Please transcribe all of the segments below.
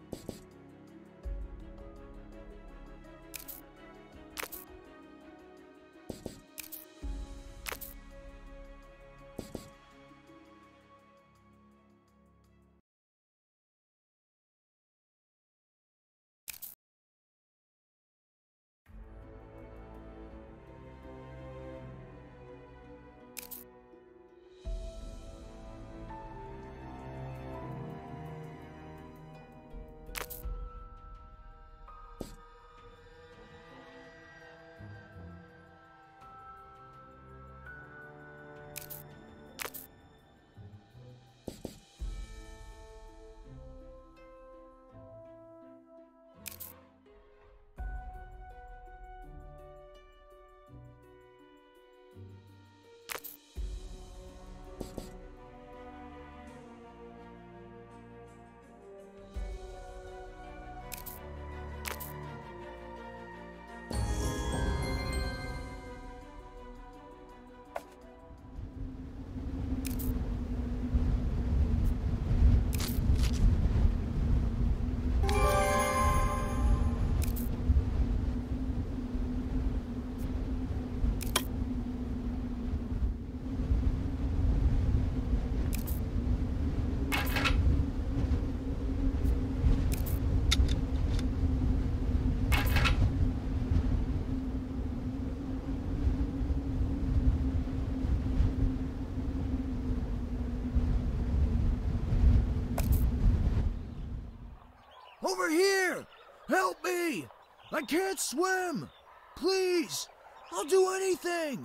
Over here! Help me! I can't swim! Please! I'll do anything!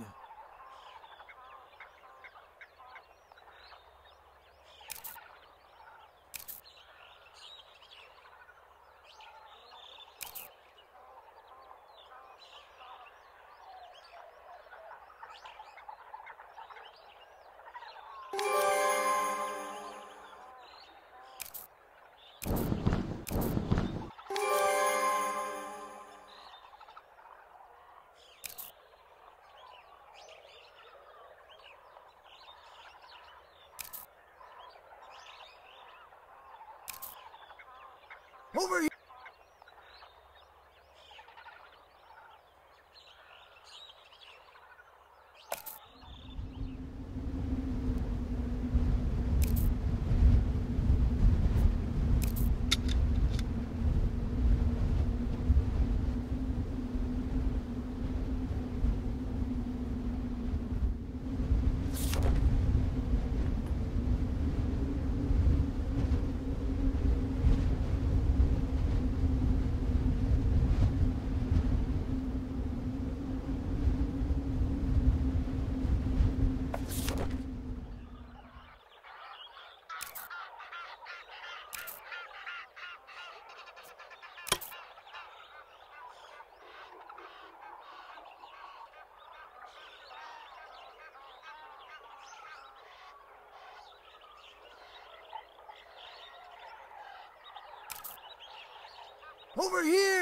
Over here! Over here!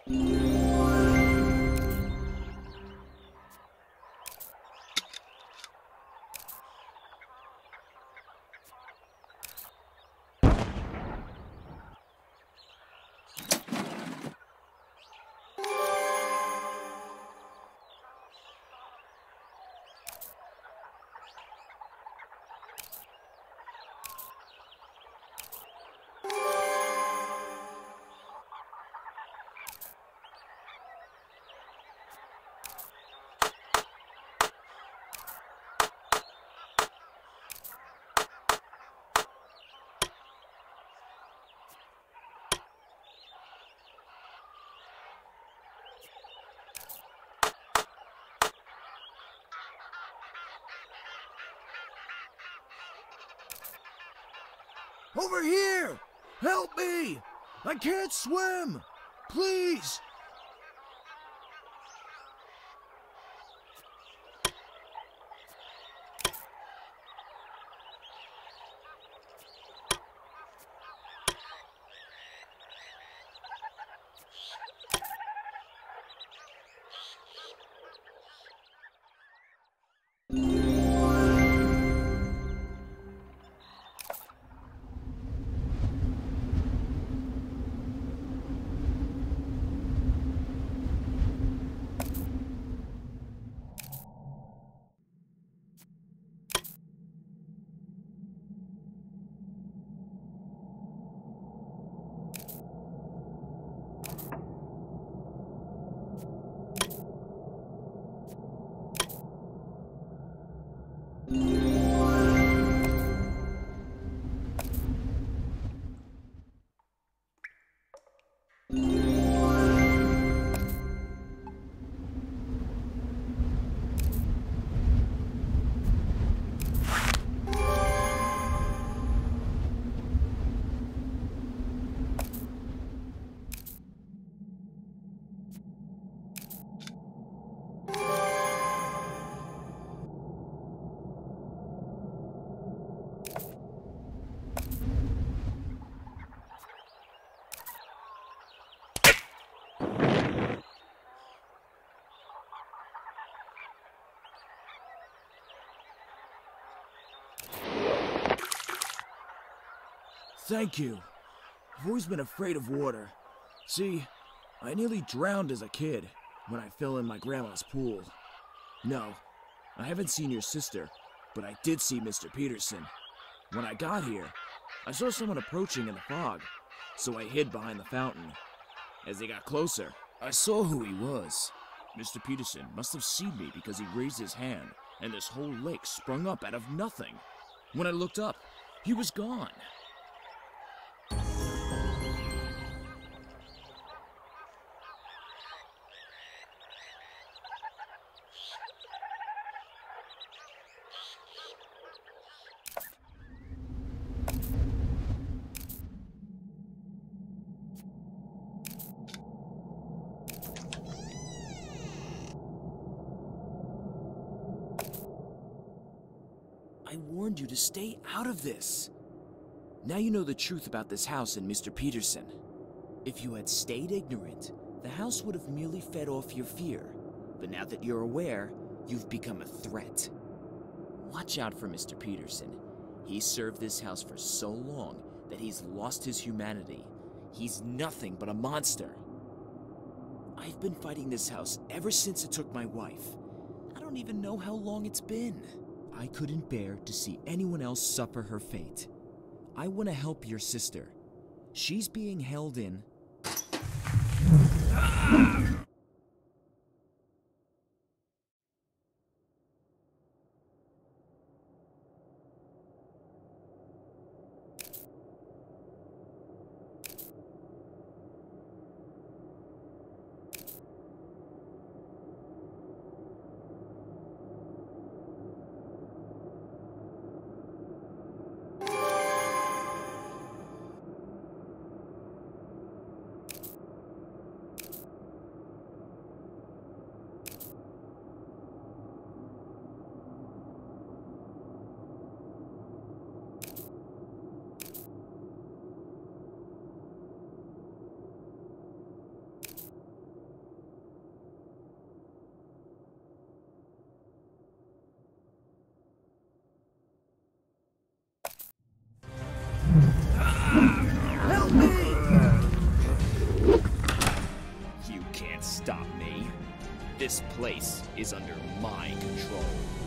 Over here! Help me! I can't swim! Please! Thank you. I've always been afraid of water. See, I nearly drowned as a kid when I fell in my grandma's pool. No, I haven't seen your sister, but I did see Mr. Peterson. When I got here, I saw someone approaching in the fog, so I hid behind the fountain. As they got closer, I saw who he was. Mr. Peterson must have seen me because he raised his hand, and this whole lake sprung up out of nothing. When I looked up, he was gone. I warned you to stay out of this. Now you know the truth about this house and Mr. Peterson. If you had stayed ignorant, the house would have merely fed off your fear. But now that you're aware, you've become a threat. Watch out for Mr. Peterson. He's served this house for so long that he's lost his humanity. He's nothing but a monster. I've been fighting this house ever since it took my wife. I don't even know how long it's been. I couldn't bear to see anyone else suffer her fate. I want to help your sister. She's being held in... This place is under my control.